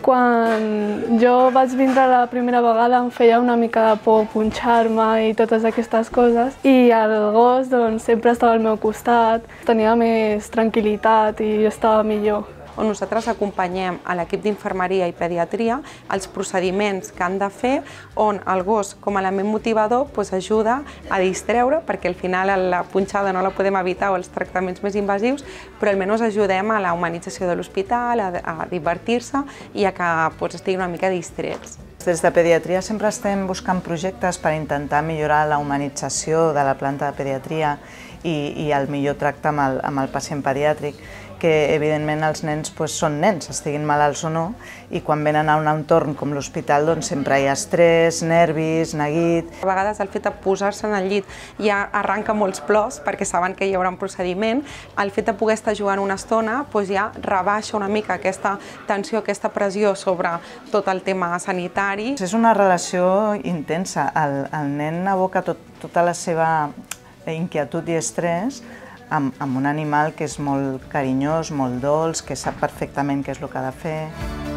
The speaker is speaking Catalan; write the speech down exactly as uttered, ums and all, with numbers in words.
Quan jo vaig vindre la primera vegada em feia una mica de por punxar-me i totes aquestes coses, i el gos doncs, sempre estava al meu costat, tenia més tranquil·litat i estava millor. On nosaltres acompanyem a l'equip d'infermeria i pediatria els procediments que han de fer, on el gos, com a element motivador, doncs ajuda a distreure, perquè al final la punxada no la podem evitar o els tractaments més invasius, però almenys ajudem a la humanització de l'hospital, a, a divertir-se i a que doncs, estiguin una mica distrets. Des de pediatria sempre estem buscant projectes per intentar millorar la humanització de la planta de pediatria i, i el millor tracte amb el, amb el pacient pediàtric, que evidentment els nens doncs, són nens, estiguin malalts o no, i quan venen a un entorn com l'hospital doncs, sempre hi ha estrès, nervis, neguit. A vegades el fet de posar-se en el llit ja arranca molts plors perquè saben que hi haurà un procediment. El fet de poder estar jugant una estona doncs, ja rebaixa una mica aquesta tensió, aquesta pressió sobre tot el tema sanitari. És una relació intensa. El, el nen aboca tot, tota la seva inquietud i estrès amb, amb un animal que és molt carinyós, molt dolç, que sap perfectament què és el que ha de fer.